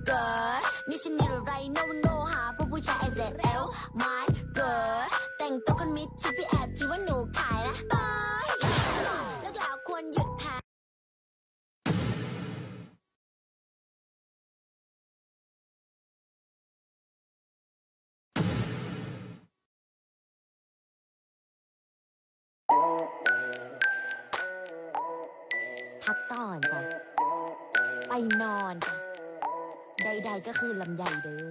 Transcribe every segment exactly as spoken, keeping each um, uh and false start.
เกิดนี่ฉันนี่อะไรโนวิโงหาพวกผู้ชายไอเซตเอลไม่เกิดแต่งตัวคนมิดชิดพี่แอบคิดว่าหนูขายนะตายแล้วแล้วควรหยุดหาพักก่อนจ้ะไปนอนจ้ะใดๆก็คือลำใหญ่เด้อ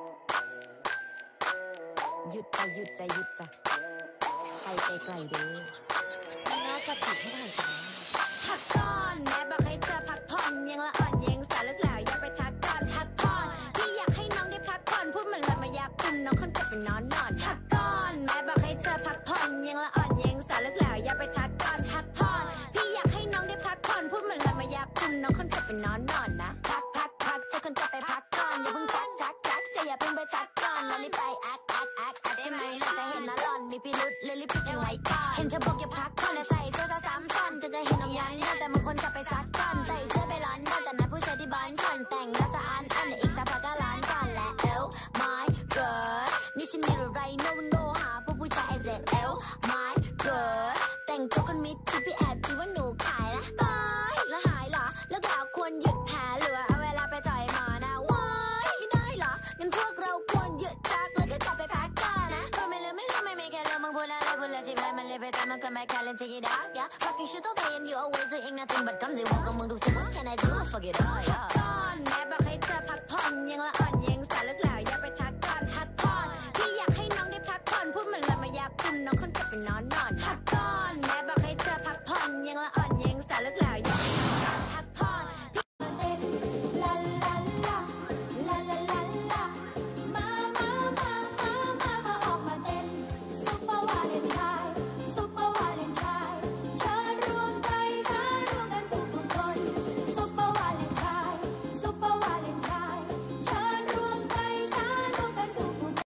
หยุดไปหยุดใจหยุดจ้ะไปไกลๆเด้อไม่น่าจะติดให้ได้จ้ะพักก่อนแม่บอกให้เธอพักผ่อนยังละอ่อนยังสาวลึกแล้วอย่าไปทักก่อนพักผ่อนพี่อยากให้น้องได้พักผ่อนพูดมันละไม่อยากคุมน้องคนเจ็บไปนอนนอนพักก่อนแม่บอกให้เธอพักผ่อนยังละอ่อนยังสาวลึกแล้วอย่าไปทักก่อนพักผ่อนพี่อยากให้น้องได้พักผ่อนพูดมันละไม่อยากคุมน้องคนเจ็บไปนอนนอนนะพักพักพักเธอคนจะไปพักก่อนอย่าเพิ่งจักจักจักจะอย่าเพิ่งไปทักก่อนแล้วรีบไปแอคแอคแอคแอคใช่ไหมเราจะเห็นนะหล่อนมีพิรุษเลยรีบปิดเอาไว้ก่อนเห็นเธอบอกอย่าพักก่อนและใส่เสื้อซ้ำซ้อนจนจะเห็นน้ำยางเนี่ยแต่บางคนจะไปซักก่อนใส่เสื้อไปร้อนเดินแต่นัดผู้ชายที่บ้านฉันแต่งหน้าสะอาดอันแต่อีกสักพักก็ร้านก่อนและเอลไม่เกิดนี่ฉันนี่อะไรโนวิโงหาพวกผู้ชายไอเซตเอลไม่เกิดแต่งตัวคนมิดชิดพี่แอบคิดว่าหนูขายนะตายแล้วหายเหรอแล้วเราควรหยุดหาหรือว่าเอาเวลาไปจ่อยหมอนะว้ายไม่ได้เหรองั้นพวกเราควรหยุดจักแล้วก็กลับไปพักกันนะเพราะไม่เลยไม่เลยไม่ไม่แค่เรามึงพูดอะไรพูดแล้วใช่ไหมมันเลยไปตามมันก็ไม่แค่เล่น take it out yeah fucking shit all day and you always doing nothing but comes it won't ก็มึงดูสิ what can I do fuck it all yeah พักก่อนแม่บอกให้เธอพักผ่อนยังละอ่อนยังสาวลึกแล้วอย่าไปทักก่อนพักผ่อนพี่อยากให้น้องได้พักผ่อนพูดมันละไม่อยากคุมน้องคนเจ็บไปนอนนอน